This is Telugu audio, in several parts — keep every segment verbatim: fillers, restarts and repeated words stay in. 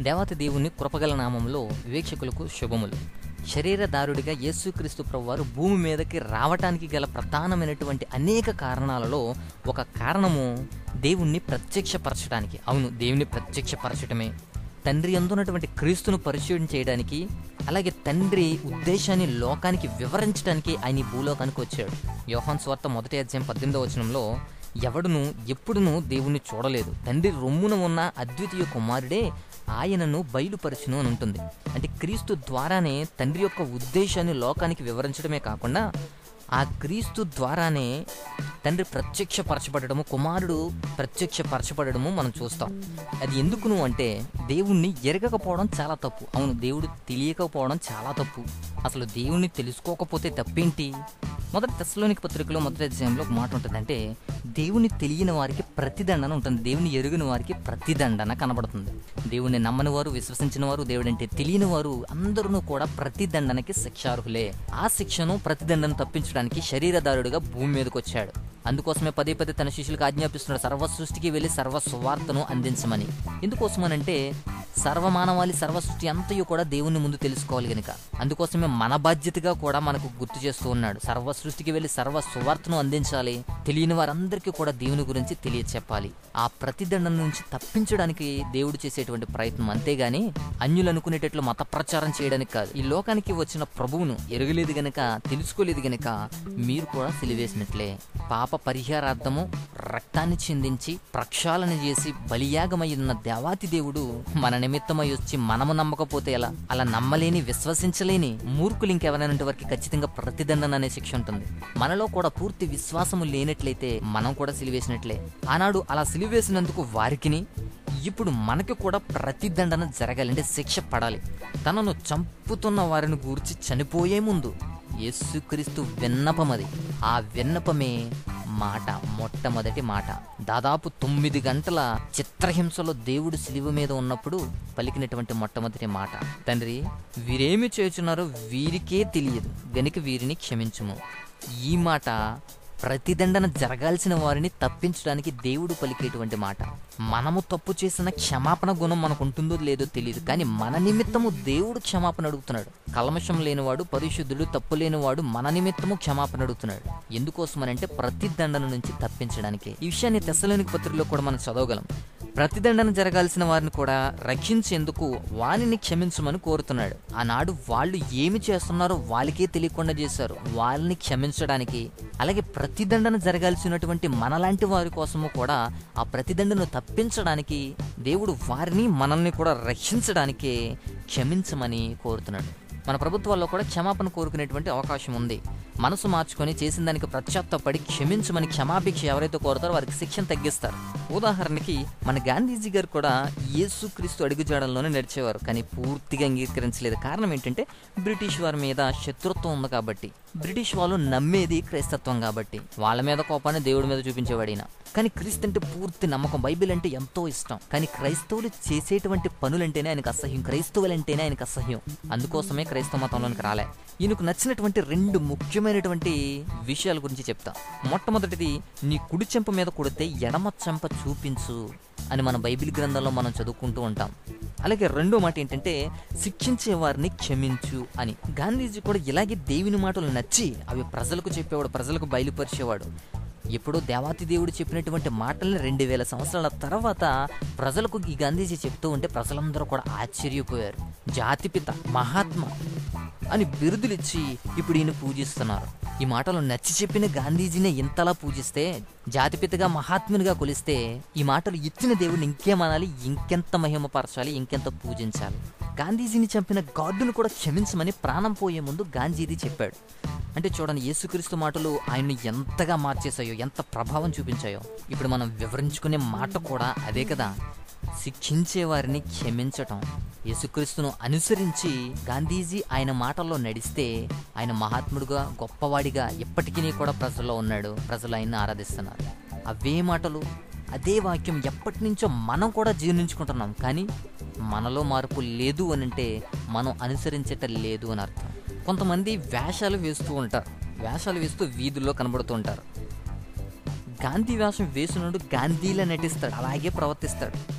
దేవాతి దేవుని కృపగల నామంలో వీక్షకులకు శుభములు. శరీరధారుడిగా యేసుక్రీస్తు ప్రభువారు భూమి మీదకి రావటానికి గల ప్రధానమైనటువంటి అనేక కారణాలలో ఒక కారణము దేవుణ్ణి ప్రత్యక్షపరచడానికి. అవును, దేవుని ప్రత్యక్షపరచటమే. తండ్రి అందున్నటువంటి క్రీస్తును పరిచయం చేయడానికి, అలాగే తండ్రి ఉద్దేశాన్ని లోకానికి వివరించడానికి ఆయన ఈ భూలోకానికి వచ్చాడు. యోహాను సువార్త మొదటి అధ్యాయం పద్దెనిమిదవ వచనంలో, ఎవడును ఎప్పుడునూ దేవుణ్ణి చూడలేదు, తండ్రి రొమ్మున ఉన్న అద్వితీయ కుమారుడే ఆయనను బయలుపరచును అని ఉంటుంది. అంటే క్రీస్తు ద్వారానే తండ్రి యొక్క ఉద్దేశాన్ని లోకానికి వివరించడమే కాకుండా ఆ క్రీస్తు ద్వారానే తండ్రి ప్రత్యక్షపరచబడము, కుమారుడు ప్రత్యక్షపరచబడము మనం చూస్తాం. అది ఎందుకును అంటే దేవుణ్ణి ఎరగకపోవడం చాలా తప్పు. అవును, దేవుడు తెలియకపోవడం చాలా తప్పు. అసలు దేవుణ్ణి తెలుసుకోకపోతే తప్పేంటి? మొదటి తెస్సలోనిక పత్రికలో మొదటి అధ్యాయంలో ఒక మాట ఉంటుంది. అంటే దేవుని తెలియని వారికి ప్రతిదండన ఉంటుంది, దేవుని ఎరుగని వారికి ప్రతిదండన కనబడుతుంది. దేవుణ్ణి నమ్మని వారు, విశ్వసించిన వారు, దేవుడంటే తెలియని వారు అందరూ కూడా ప్రతిదండనకి శిక్షార్హులే. ఆ శిక్షను ప్రతిదండను తప్పించడానికి శరీరధారుడిగా భూమి మీదకి వచ్చాడు. అందుకోసమే పదే పదే తన శిష్యులకు ఆజ్ఞాపిస్తున్నాడు, సర్వ సృష్టికి వెళ్ళి సర్వ సువార్తను అందించమని. ఎందుకోసమనంటే సర్వమానవాళి సర్వ సృష్టి అంతయు కూడా దేవుని ముందు తెలుసుకోవాలి గనుక. అందుకోసమే మన బాధ్యతగా కూడా మనకు గుర్తు చేస్తూ ఉన్నాడు, సర్వ సృష్టికి వెళ్ళి సర్వ సువార్తను అందించాలి, తెలియని వారందరికీ కూడా దేవుని గురించి తెలియచెప్పాలి. ఆ ప్రతిదండన నుంచి తప్పించడానికి దేవుడు చేసేటువంటి ప్రయత్నం, అంతేగాని అన్యులు అనుకునేటట్లు మత ప్రచారం చేయడానికి కాదు. ఈ లోకానికి వచ్చిన ప్రభువును ఎరగలేదు గనక, తెలుసుకోలేదు గనక మీరు కూడా సిలివేసినట్లే. పాప పరిహారార్థము రక్తాన్ని చిందించి ప్రక్షాళన చేసి బలియాగమై ఉన్న దేవాతి దేవుడు మన నిమిత్తమై వచ్చి మనము నమ్మకపోతే ఎలా? అలా నమ్మలేని, విశ్వసించలేని మూర్ఖులు ఇంకెవరైనా వారికి ఖచ్చితంగా ప్రతిదండన అనే శిక్ష ఉంటుంది. మనలో కూడా పూర్తి విశ్వాసము లేనట్లయితే మనం కూడా సిలివేసినట్లే. ఆనాడు అలా సిలివేసినందుకు వారికిని ఇప్పుడు మనకి కూడా ప్రతిదండన జరగాలి, అంటే శిక్ష పడాలి. తనను చంపుతున్న వారిని గూర్చి చనిపోయే ముందు యేసుక్రీస్తు విన్నపం అది. ఆ విన్నపమే మాట, మొట్టమొదటి మాట. దాదాపు తొమ్మిది గంటల చిత్రహింసలో దేవుడు శిలువ మీద ఉన్నప్పుడు పలికినటువంటి మొట్టమొదటి మాట, తండ్రి వీరేమి చేయుచున్నారో వీరికే తెలియదు గనుక వీరిని క్షమించుము. ఈ మాట ప్రతిదండన జరగాల్సిన వారిని తప్పించడానికి దేవుడు పలికేటువంటి మాట. మనము తప్పు చేసిన క్షమాపణ గుణం మనకు ఉంటుందో లేదో తెలియదు, కానీ మన నిమిత్తము దేవుడు క్షమాపణ అడుగుతున్నాడు. కల్మషం లేనివాడు, పరిశుద్ధుడు, తప్పు లేనివాడు మన నిమిత్తము క్షమాపణ అడుగుతున్నాడు. ఎందుకోసమనంటే ప్రతిదండన నుంచి తప్పించడానికి. ఈ విషయాన్ని తెస్సలోనిక పత్రికలో కూడా మనం చదవగలం. ప్రతిదండన జరగాల్సిన వారిని కూడా రక్షించేందుకు వారిని క్షమించమని కోరుతున్నాడు. ఆనాడు వాళ్ళు ఏమి చేస్తున్నారో వాళ్ళకే తెలియకుండా చేశారు. వాళ్ళని క్షమించడానికి, అలాగే ప్రతిదండన జరగాల్సినటువంటి మనలాంటి వారి కోసము కూడా ఆ ప్రతిదండను తప్పించడానికి దేవుడు వారిని, మనల్ని కూడా రక్షించడానికే క్షమించమని కోరుతున్నాడు. మన ప్రభుత్వాల్లో కూడా క్షమాపణ కోరుకునేటువంటి అవకాశం ఉంది. మనసు మార్చుకొని చేసిన దానికి పశ్చాత్తాపడి క్షమించమని క్షమాభిక్ష ఎవరైతే కోరుతారో వారికి శిక్షను తగ్గిస్తారు. ఉదాహరణకి మన గాంధీజీ గారు కూడా యేసుక్రీస్తు అడుగుజాడల్లోనే నడిచేవారు, కానీ పూర్తిగా అంగీకరించలేదు. కారణం ఏంటంటే బ్రిటిష్ వారి మీద శత్రుత్వం ఉంది కాబట్టి, బ్రిటిష్ వాళ్ళు నమ్మేది క్రైస్తత్వం కాబట్టి వాళ్ళ మీద కోపాన్ని దేవుడి మీద చూపించేవాడిన. కానీ క్రీస్తు అంటే పూర్తి నమ్మకం, బైబిల్ అంటే ఎంతో ఇష్టం. కానీ క్రైస్తవులు చేసేటువంటి పనులంటేనే ఆయనకు అసహ్యం, క్రైస్తవులంటేనే ఆయనకు అసహ్యం. అందుకోసమే క్రైస్తవ మతంలోనికి రాలే. ఈయనకు నచ్చినటువంటి రెండు ముఖ్యమైనటువంటి విషయాల గురించి చెప్తా. మొట్టమొదటిది, నీ కుడి చెంప మీద కొడితే ఎడమ చెంప చూపించు అని మన బైబిల్ గ్రంథంలో మనం చదువుకుంటూ ఉంటాం. అలాగే రెండో మాట ఏంటంటే, శిక్షించే వారిని క్షమించు అని. గాంధీజీ కూడా ఇలాగే దేవుని మాటలు నచ్చి అవి ప్రజలకు చెప్పేవాడు, ప్రజలకు బయలుపరిచేవాడు. ఎప్పుడో దేవాతి దేవుడు చెప్పినటువంటి మాటల్ని రెండు వేల సంవత్సరాల తర్వాత ప్రజలకు ఈ గాంధీజీ చెప్తూ ఉంటే ప్రజలందరూ కూడా ఆశ్చర్యపోయారు. జాతిపిత, మహాత్మా అని బిరుదులిచ్చి ఇప్పుడు ఈయన పూజిస్తున్నారు. ఈ మాటలు నచ్చి చెప్పిన గాంధీజీనే ఇంతలా పూజిస్తే, జాతిపితగా, మహాత్మునిగా కొలిస్తే, ఈ మాటలు ఇచ్చిన దేవుడిని ఇంకేమనాలి, ఇంకెంత మహిమపరచాలి, ఇంకెంత పూజించాలి. గాంధీజీని చంపిన గార్డును కూడా క్షమించమని ప్రాణం పోయే ముందు గాంధీజీ చెప్పాడు. అంటే చూడండి, యేసుక్రీస్తు మాటలు ఆయన్ని ఎంతగా మార్చేశాయో, ఎంత ప్రభావం చూపించాయో. ఇప్పుడు మనం వివరించుకునే మాట కూడా అదే కదా, శిక్షించే వారిని క్షమించటం. యేసుక్రీస్తును అనుసరించి గాంధీజీ ఆయన మాటల్లో నడిస్తే ఆయన మహాత్ముడుగా, గొప్పవాడిగా ఎప్పటికీ కూడా ప్రజల్లో ఉన్నాడు. ప్రజలు ఆయన్ని ఆరాధిస్తున్నారు. అవే మాటలు, అదే వాక్యం ఎప్పటి నుంచో మనం కూడా జీర్ణించుకుంటున్నాం. కానీ మనలో మార్పు లేదు అని అంటే మనం అనుసరించటం లేదు అని అర్థం. కొంతమంది వేషాలు వేస్తూ ఉంటారు, వేషాలు వేస్తూ వీధుల్లో కనబడుతూ ఉంటారు. గాంధీ వేషం వేసినోడు గాంధీలా నటిస్తాడు, అలాగే ప్రవర్తిస్తాడు.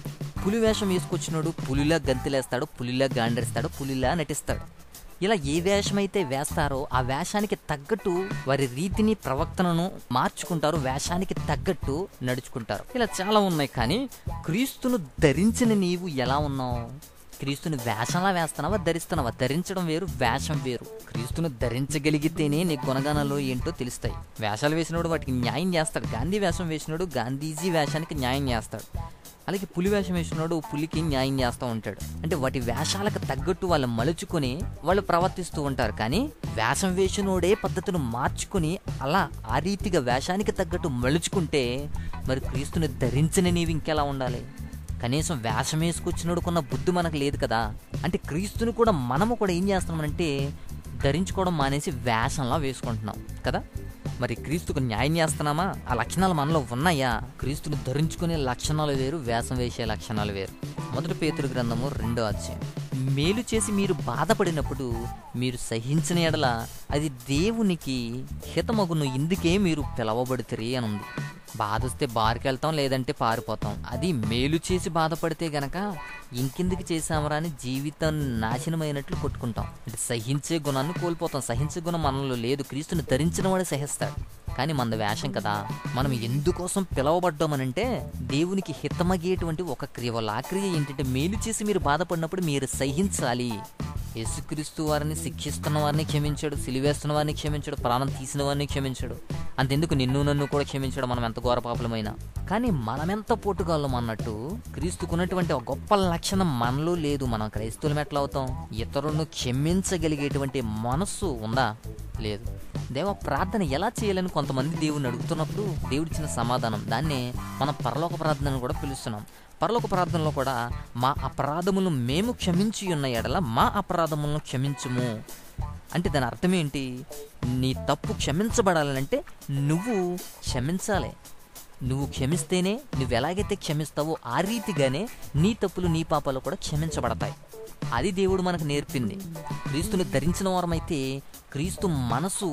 పులి వేషం వేసుకొచ్చినాడు పులిలా గంతులేస్తాడు, పులిలా గాండేస్తాడు, పులిలా నటిస్తాడు. ఇలా ఏ వేషం అయితే వేస్తారో ఆ వేషానికి తగ్గట్టు వారి రీతిని ప్రవర్తనను మార్చుకుంటారు, వేషానికి తగ్గట్టు నడుచుకుంటారు. ఇలా చాలా ఉన్నాయి. కానీ క్రీస్తును ధరించిన నీవు ఎలా ఉన్నావు? క్రీస్తుని వేషంలా వేస్తున్నావా, ధరిస్తున్నావా? ధరించడం వేరు, వేషం వేరు. క్రీస్తును ధరించగలిగితేనే నీ గుణగానాలు ఏంటో తెలుస్తాయి. వేషాలు వేసినోడు వాటికి న్యాయం చేస్తాడు. గాంధీ వేషం వేసినోడు గాంధీజీ వేషానికి న్యాయం చేస్తాడు. అలాగే పులి వేషం వేసినోడు పులికి న్యాయం చేస్తూ ఉంటాడు. అంటే వాటి వేషాలకు తగ్గట్టు వాళ్ళు మలుచుకొని వాళ్ళు ప్రవర్తిస్తూ ఉంటారు. కానీ వేషం వేసినోడే పద్ధతులు మార్చుకుని అలా ఆ రీతిగా వేషానికి తగ్గట్టు మలుచుకుంటే మరి క్రీస్తుని ధరించిన నీవు ఇంకెలా ఉండాలి? కనీసం వేషం వేసుకొచ్చినోడుకున్న బుద్ధి మనకు లేదు కదా. అంటే క్రీస్తుని కూడా మనము కూడా ఏం చేస్తున్నామంటే ధరించుకోవడం మానేసి వేషంలా వేసుకుంటున్నాం కదా. మరి క్రీస్తుకు న్యాయం చేస్తున్నామా? ఆ లక్షణాలు మనలో ఉన్నాయా? క్రీస్తుని ధరించుకునే లక్షణాలు వేరు, వేషం వేసే లక్షణాలు వేరు. మొదటి పేతురు గ్రంథము రెండో అధ్యాయం. మేలు చేసి మీరు బాధపడినప్పుడు మీరు సహించిన ఎడల అది దేవునికి హితమగును, ఇందుకే మీరు పిలవబడుతురి అని ఉంది. బాధ వస్తే బారికి వెళ్తాం, లేదంటే పారిపోతాం. అది మేలు చేసి బాధపడితే గనక ఇంకెందుకు చేసామరా అని జీవితం నాశనమైనట్లు కొట్టుకుంటాం. అంటే సహించే గుణాన్ని కోల్పోతాం. సహించే గుణం మనలో లేదు. క్రీస్తుని ధరించిన వాడే సహిస్తాడు. కానీ మన వేషం కదా. మనం ఎందుకోసం పిలవబడ్డామనంటే దేవునికి హితమగేటువంటి ఒక క్రియ. వాళ్ళ ఆ క్రియ ఏంటంటే మేలు చేసి మీరు బాధపడినప్పుడు మీరు సహించాలి. యేసుక్రీస్తు వారిని శిక్షిస్తున్న వారిని క్షమించాడు, సిలివేస్తున్న వారిని క్షమించాడు, ప్రాణం తీసిన వారిని క్షమించాడు. అంతెందుకు నిన్ను నన్ను కూడా క్షమించాడు, మనం ఎంత ఘోర పాపలమైనా. కానీ మనమెంత పోటుగాళ్ళం అన్నట్టు క్రీస్తుకున్నటువంటి ఒక గొప్ప లక్షణం మనలో లేదు. మనం క్రైస్తవులం ఎట్లా అవుతాం? ఇతరులను క్షమించగలిగేటువంటి మనస్సు ఉందా? లేదు. దేవ ప్రార్థన ఎలా చేయాలని కొంతమంది దేవుడిని అడుగుతున్నప్పుడు దేవుడిచ్చిన సమాధానం, దాన్నే మనం పరలోక ప్రార్థనను కూడా పిలుస్తున్నాం. పరలోక ప్రార్థనలో కూడా మా అపరాధములను మేము క్షమించి ఉన్న ఎడల మా అపరాధములను క్షమించుము అంటే దాని అర్థం ఏంటి? నీ తప్పు క్షమించబడాలంటే నువ్వు క్షమించాలి. నువ్వు క్షమిస్తేనే, నువ్వు ఎలాగైతే క్షమిస్తావో ఆ రీతిగానే నీ తప్పులు నీ పాపాలు కూడా క్షమించబడతాయి. అది దేవుడు మనకు నేర్పింది. క్రీస్తుని ధరించిన వారమైతే క్రీస్తు మనసు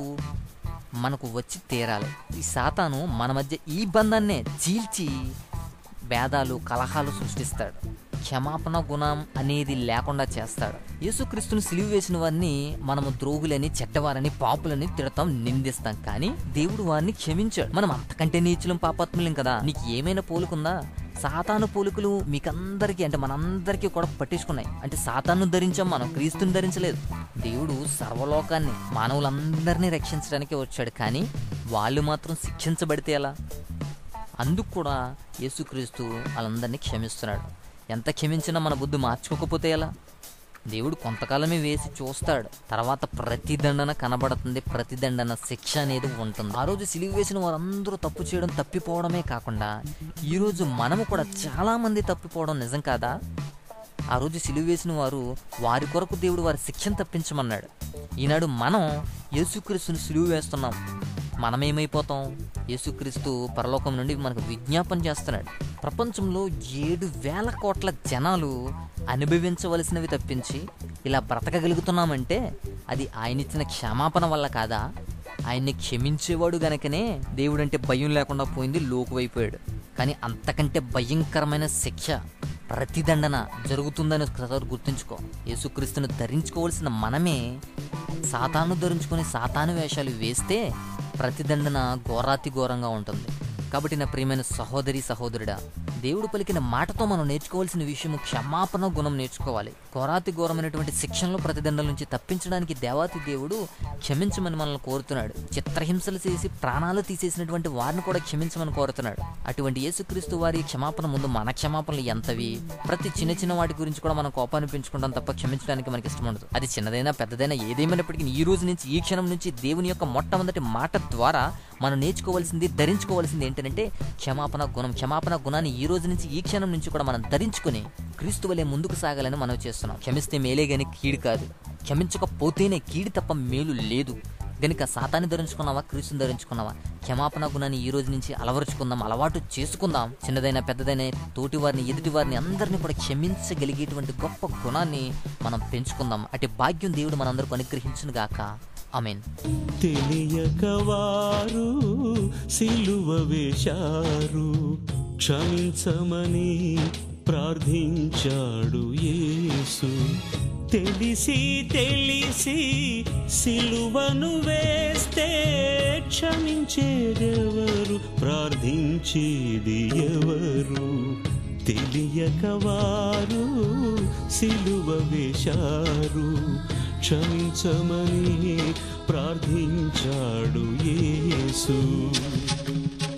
మనకు వచ్చి తీరాలి. ఈ సాతాను మన మధ్య ఈ బంధాన్నే చీల్చి భేదాలు కలహాలు సృష్టిస్తాడు. క్షమాపణ గుణం అనేది లేకుండా చేస్తాడు. యేసుక్రీస్తుని సిలువ వేసిన వారిని మనము ద్రోగులని, చెడ్డవారని, పాపులని తిడతాం, నిందిస్తాం. కానీ దేవుడు వారిని క్షమించాడు. మనం అంతకంటే నీచులం, పాపాత్ములం కదా. నీకు ఏమైనా పోలుకుందా? సాతాను పోలికలు మీకందరికీ అంటే మనందరికీ కూడా పట్టించుకున్నాయి. అంటే సాతాను ధరించాం, మనం క్రీస్తుని ధరించలేదు. దేవుడు సర్వలోకాన్ని, మానవులందరినీ రక్షించడానికి వచ్చాడు. కానీ వాళ్ళు మాత్రం శిక్షించబడితే ఎలా? అందుకు కూడా యేసుక్రీస్తు వాళ్ళందరినీ క్షమిస్తున్నాడు. ఎంత క్షమించినా మన బుద్ధి మార్చుకోకపోతే ఎలా? దేవుడు కొంతకాలమే వేసి చూస్తాడు. తర్వాత ప్రతిదండన కనబడుతుంది. ప్రతిదండన శిక్ష అనేది ఉంటుంది. ఆ రోజు సిలువ వేసిన వారందరూ తప్పు చేయడం, తప్పిపోవడమే కాకుండా ఈరోజు మనము కూడా చాలామంది తప్పిపోవడం నిజం కాదా? ఆ రోజు సిలువ వేసిన వారు వారి కొరకు దేవుడు వారి శిక్షను తప్పించమన్నాడు. ఈనాడు మనం యేసుక్రీస్తుని సిలువ వేస్తున్నాం. మనమేమైపోతాం? యేసుక్రీస్తు పరలోకం నుండి మనకు విజ్ఞాపన చేస్తున్నాడు. ప్రపంచంలో ఏడు వేల కోట్ల జనాలు అనుభవించవలసినవి తప్పించి ఇలా బ్రతకగలుగుతున్నామంటే అది ఆయన ఇచ్చిన క్షమాపణ వల్ల కాదా? ఆయన్ని క్షమించేవాడు గనకనే దేవుడంటే భయం లేకుండా పోయింది, లోకువైపోయాడు. కానీ అంతకంటే భయంకరమైన శిక్ష, ప్రతిదండన జరుగుతుందని ఒకసారి గుర్తుంచుకో. యేసుక్రీస్తును ధరించుకోవాల్సిన మనమే సాతాను ధరించుకొని సాతాను వేషాలు వేస్తే ప్రతిదండన ఘోరాతి ఘోరంగా ఉంటుంది. కాబట్టి నా ప్రియమైన సహోదరి సహోదరుడా, దేవుడు పలికిన మాటతో మనం నేర్చుకోవాల్సిన విషయం క్షమాపణ గుణం నేర్చుకోవాలి. ఘోరాతి ఘోరమైనటువంటి శిక్షణలో ప్రతిదండల నుంచి తప్పించడానికి దేవాతి దేవుడు క్షమించమని మనల్ని కోరుతున్నాడు. చిత్రహింసలు చేసి ప్రాణాలు తీసేసినటువంటి వారిని కూడా క్షమించమని కోరుతున్నాడు. అటువంటి యేసుక్రీస్తు వారి క్షమాపణ ముందు మన క్షమాపణలు ఎంతవి? ప్రతి చిన్న చిన్న వాటి గురించి కూడా మనం కోపాన్ని పెంచుకుంటాం తప్ప క్షమించడానికి మనకి ఇష్టం ఉండదు. అది చిన్నదైనా పెద్దదైనా ఏదేమైనప్పటికీ ఈ రోజు నుంచి, ఈ క్షణం నుంచి దేవుని యొక్క మొట్టమొదటి మాట ద్వారా మనం నేర్చుకోవాల్సింది, ధరించుకోవాల్సింది ఏంటంటే క్షమాపణ గుణం. క్షమాపణ గుణాన్ని ఈ రోజు నుంచి, ఈ క్షణం నుంచి కూడా మనం ధరించుకుని క్రీస్తు వలె ముందుకు సాగాలని మనం చేస్తున్నాం. క్షమిస్తే మేలే గాని కీడు కాదు. క్షమించకపోతేనే కీడు తప్ప మేలు లేదు. గనుక సాతాన్ని ధరించుకున్నావా, క్రీస్తుని ధరించుకున్నావా? క్షమాపణ గుణాన్ని ఈ రోజు నుంచి అలవరుచుకుందాం, అలవాటు చేసుకుందాం. చిన్నదైనా పెద్దదైనా తోటి వారిని, ఎదుటి వారిని అందరినీ కూడా క్షమించగలిగేటువంటి గొప్ప గుణాన్ని మనం పెంచుకుందాం. అటు భాగ్యం దేవుడు మనందరికీ అనుగ్రహించును గాక. ఆమేన్. తెలియక వారు సిలువ వేశారు, క్షమించమని ప్రార్థించాడు యేసు. తెలిసి తెలిసి సిలువను వేస్తే క్షమించేదెవరు, ప్రార్థించేది ఎవరు? తెలియక వారు సిలువ వేశారు, క్షమించమని ప్రార్థించాడు యేసు.